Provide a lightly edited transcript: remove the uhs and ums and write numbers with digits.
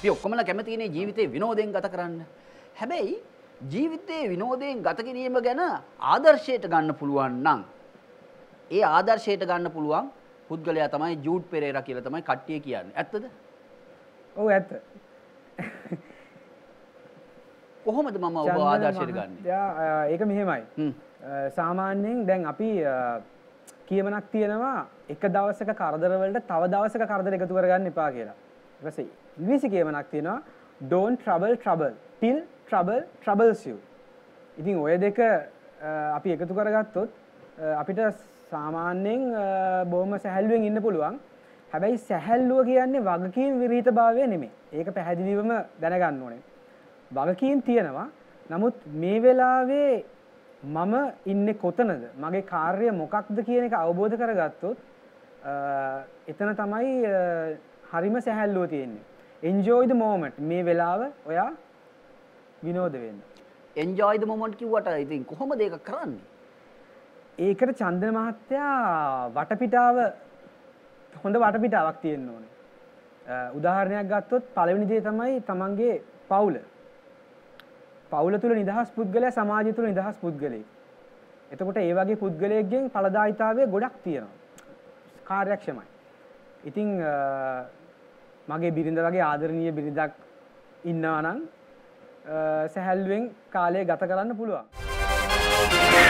අපි ඔක්කොමලා කැමති ඉන්නේ ජීවිතේ විනෝදයෙන් ගත කරන්න. හැබැයි ජීවිතේ විනෝදයෙන් ගත කිරීම ගැන ආදර්ශයට ගන්න පුළුවන් නම් ඒ ආදර්ශයට ගන්න පුළුවන් පුද්ගලයා තමයි ජූඩ් පෙරේරා කියලා තමයි කට්ටිය කියන්නේ. ඇත්තද? ඔව් ඇත්ත. කොහොමද මම ඔබ ආදර්ශයට ගන්නෙ? ඒක මෙහෙමයි. සාමාන්‍යයෙන් දැන් අපි කියමනක් තියෙනවා එක දවසක කරදර වලට තව දවසක කරදර එකතු කරගන්න එපා කියලා. ඊට පස්සේ ඉංග්‍රීසි කියමනක් තියෙනවා don't trouble till trouble troubles you. ඉතින් ඔය දෙක අපි එකතු කරගත්තොත් අපිට සාමාන්‍යයෙන් බොහොම සැහැල්ලුවෙන් ඉන්න පුළුවන්. හැබැයි සැහැල්ලුව කියන්නේ වගකීම් විරහිතභාවය නෙමෙයි. ඒක පැහැදිලිවම දැනගන්න ඕනේ. වගකීම් තියෙනවා. නමුත් මේ වෙලාවේ මම ඉන්නේ කොතනද? මගේ කාර්යය මොකක්ද කියන එක අවබෝධ කරගත්තොත් එතන තමයි හරිම සැහැල්ලුව තියෙන්නේ. enjoy the moment. මේ වෙලාව ඔයා විනෝද වෙන්න. enjoy the moment කිව්වට ඉතින් කොහොමද ඒක කරන්නේ? ඒකට චන්දන මහත්තයා වටපිටාව හොඳ වටපිටාවක් තියෙන්න ඕනේ. උදාහරණයක් ගත්තොත් පළවෙනි දේ තමයි තමන්ගේ පවුල. පවුල තුල නිදහස් පුද්ගලයා සමාජය තුල නිදහස් පුද්ගලයෙක්. එතකොට ඒ වගේ පුද්ගලයෙක්ගෙන් ඵලදායීතාවය ගොඩක් තියෙනවා. කාර්යක්ෂමයි. ඉතින් මගේ බිරිඳ වගේ ආදරණීය බිරිඳක් ඉන්නවා නම් සැහැල්ලුවෙන් කාලය ගත කරන්න පුළුවන්.